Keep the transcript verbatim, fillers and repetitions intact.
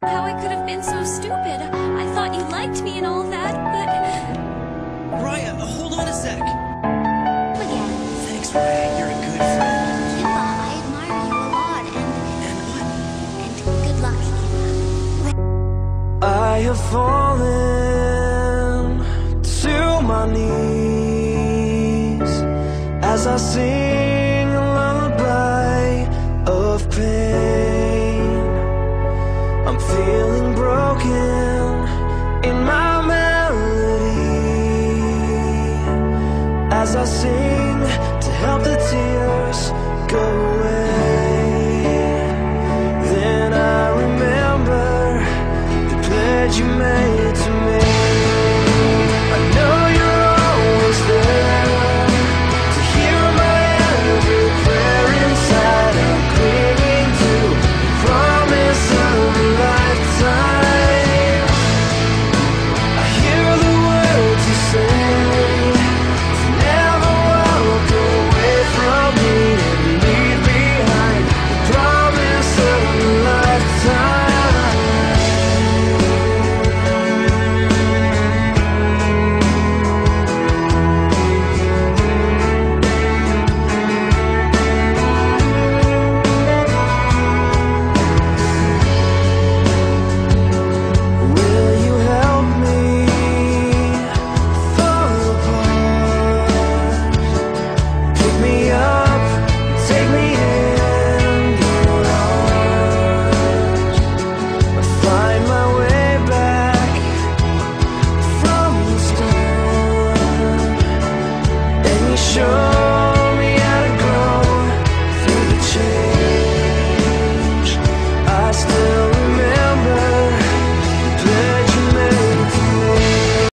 How I could have been so stupid. I thought you liked me and all that, but... Raiya, hold on a sec. Again. Thanks, Raiya. You're a good friend. Kimba, I admire you a lot, and... And what? And good luck, Kimba. I have fallen to my knees as I sing a lullaby of pain. I'm feeling broken in my melody as I sing to help the tears go away.